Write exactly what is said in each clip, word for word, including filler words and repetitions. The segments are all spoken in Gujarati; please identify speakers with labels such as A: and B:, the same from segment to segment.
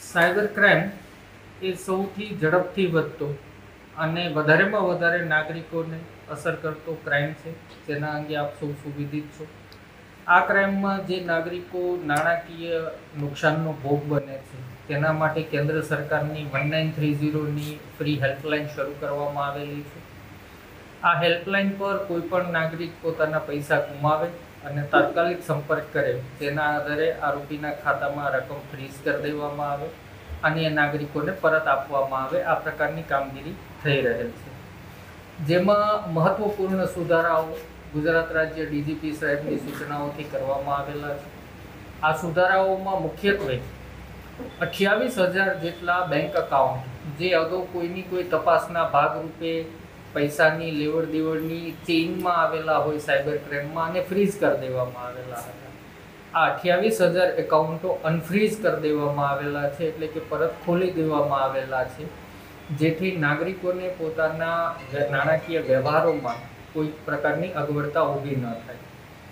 A: સાયબર ક્રાઇમ એ સૌથી ઝડપથી વધતો અને વધારેમાં વધારે નાગરિકોને અસર કરતો ક્રાઇમ છે, જેના અંગે આપ સૌ સુવિદિત છો. આ ક્રાઇમમાં જે નાગરિકો નાણાકીય નુકસાનનો ભોગ બને છે, તેના માટે કેન્દ્ર સરકારની વન નાઇન થ્રી ઝીરોની ફ્રી હેલ્પલાઇન શરૂ કરવામાં આવેલી છે. આ હેલ્પલાઇન પર કોઈ પણ નાગરિક પોતાના પૈસા ગુમાવે અને તાત્કાલિક સંપર્ક કરે, તેના આધારે આરોપીના ખાતામાં રકમ ફ્રીઝ કરી દેવામાં આવે અને એ નાગરિકોને પરત આપવામાં આવે. આ પ્રકારની કામગીરી થઈ રહેલ છે, જેમાં મહત્વપૂર્ણ સુધારાઓ ગુજરાત રાજ્ય ડીજીપી સાહેબની સૂચનાઓથી કરવામાં આવેલા છે. આ સુધારાઓમાં મુખ્યત્વે અઠ્યાવીસ હજાર જેટલા બેંક અકાઉન્ટ જે અગાઉ કોઈની કોઈ તપાસના ભાગરૂપે પૈસાની લેવડ દેવડની ચેઇનમાં આવેલા હોય સાયબર ક્રાઇમમાં, અને ફ્રીઝ કરી દેવામાં આવેલા હતા. આ અઠ્યાવીસ હજાર એકાઉન્ટો અનફ્રીઝ કરી દેવામાં આવેલા છે, એટલે કે પરત ખોલી દેવામાં આવેલા છે, જેથી નાગરિકોને પોતાના નાણાકીય વ્યવહારોમાં કોઈ પ્રકારની અગવડતા ઊભી ન થાય.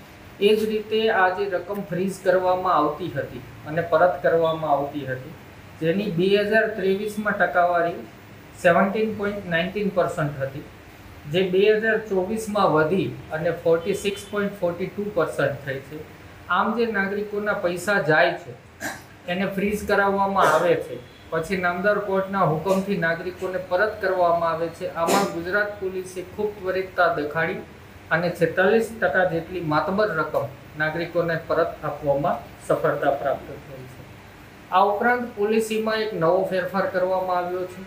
A: એ જ રીતે આ જે રકમ ફ્રીઝ કરવામાં આવતી હતી અને પરત કરવામાં આવતી હતી, જેની બે હજાર ત્રેવીસમાં ટકાવારી સેવન્ટીન પોઈન્ટ નાઇન્ટીન પર્સન્ટ હતી, જે બે હજાર ચોવીસમાં વધી અને forty six point forty two percent થઈ છે. આમ જે નાગરિકોના પૈસા જાય છે એને ફ્રીઝ કરાવવામાં આવે છે, પછી નામદાર કોર્ટના હુકમથી નાગરિકોને પરત કરવામાં આવે છે. આમાં ગુજરાત પોલીસે ખૂબ ત્વરિતતા દેખાડી અને છેતાલીસ ટકા જેટલી માતબર રકમ નાગરિકોને પરત આપવામાં સફળતા પ્રાપ્ત થઈ છે. આ ઉપરાંત પોલિસીમાં એક નવો ફેરફાર કરવામાં આવ્યો છે.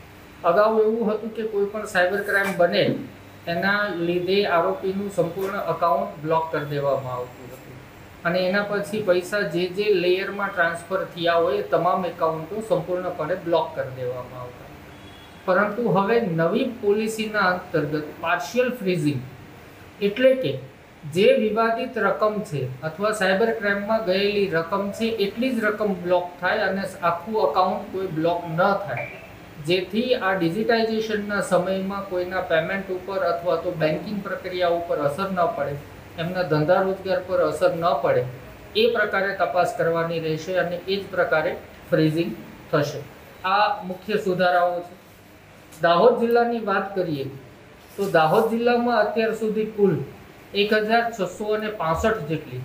A: અગાઉ એવું હતું કે કોઈ પણ સાયબર ક્રાઇમ બને એના લીધે આરોપીનું સંપૂર્ણ અકાઉન્ટ બ્લોક કરી દેવામાં આવતું હતું અને એના પછી પૈસા જે જે લેયરમાં ટ્રાન્સફર થયા હોય એ તમામ એકાઉન્ટો સંપૂર્ણપણે બ્લોક કરી દેવામાં આવતા. પરંતુ હવે નવી પોલિસીના અંતર્ગત પાર્શિયલ ફ્રીઝિંગ, એટલે કે જે વિવાદિત રકમ છે અથવા સાયબર ક્રાઇમમાં ગયેલી રકમ છે એટલી જ રકમ બ્લોક થાય અને આખું અકાઉન્ટ કોઈ બ્લોક ન થાય, જેથી આ ડિજિટાઇઝેશનના સમયમાં કોઈના પેમેન્ટ ઉપર અથવા તો બેન્કિંગ પ્રક્રિયા ઉપર અસર ન પડે, એમના ધંધા રોજગાર પર અસર ન પડે, એ પ્રકારે તપાસ કરવાની રહેશે અને એ જ પ્રકારે ફ્રીઝિંગ થશે. આ મુખ્ય સુધારાઓ છે. દાહોદ જિલ્લાની વાત કરીએ તો દાહોદ જિલ્લામાં અત્યાર સુધી કુલ એક હજાર છસો અને પાસઠ જેટલી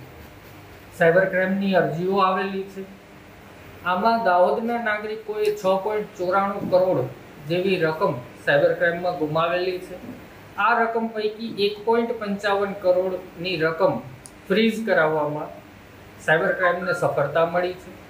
A: સાયબર ક્રાઇમની અરજીઓ આવેલી છે. આમાં દાહોદના નાગરિકોએ છ પોઈન્ટ ચોરાણું કરોડ જેવી રકમ સાયબર ક્રાઇમમાં ગુમાવેલી છે. આ રકમ પૈકી એક પોઈન્ટ પંચાવન કરોડની રકમ ફ્રીઝ કરાવવામાં સાયબર ક્રાઇમને સફળતા મળી છે.